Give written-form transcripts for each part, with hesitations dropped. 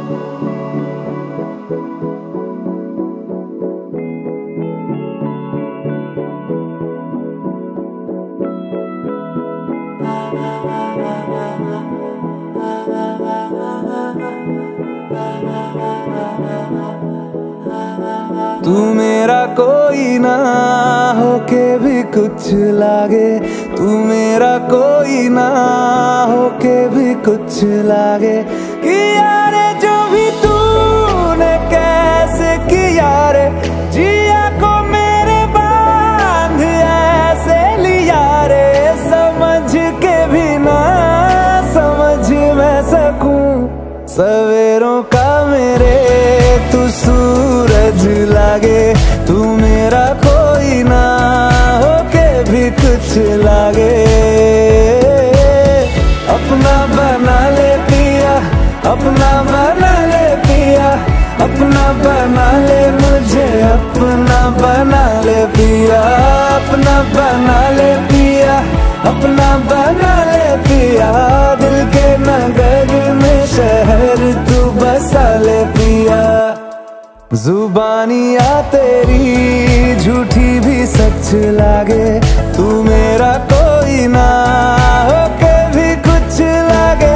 तू मेरा कोई ना होके भी कुछ लागे, तू मेरा कोई ना होके भी कुछ लागे। किया रे जो भी तूने कैसे किया रे, जिया को मेरे बांध ऐसे लिया रे। समझ के भी ना समझ मैं सकूं, सवेरों का मेरे तू सूरज लागे। तू मेरा कोई ना होके भी कुछ लागे। अपना बना ले पिया, अपना बना ले पिया, अपना बना ले मुझे, अपना बना ले पिया, अपना बना ले पिया, अपना बना ले पिया। दिल के नगर में शहर तू बसा ले पिया। जुबानियाँ तेरी झूठी भी सच लागे, तू मेरा कोई ना होके भी कुछ लागे।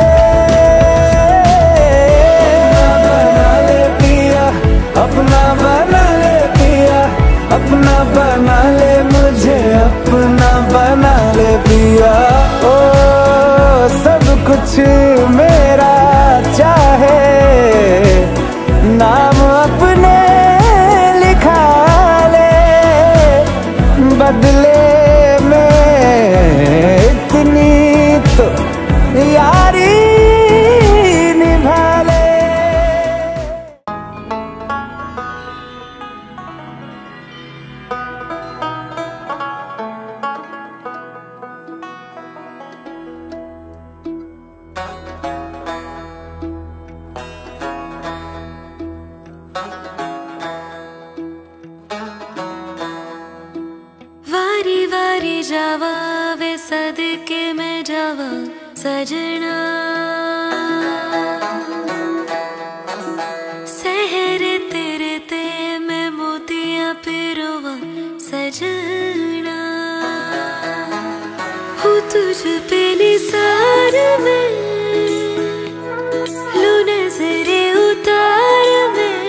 अपना बना ले पिया, अपना बना ले मुझे, अपना बना ले पिया। ओ सब कुछ मेरा चाहे, नाम अपने लिखा ले, बदले में इतनी तो यारी निभा ले। वारी वारी जावा वे सदके में जावा सजना, सहरे तेरे ते मैं मोतियां पिरोवा सजना। हूँ तुझ पे निसार में, लू नजरे उतार में,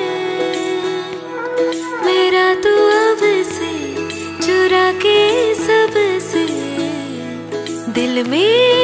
मेरा तू अब से चुरा के सबसे दिल में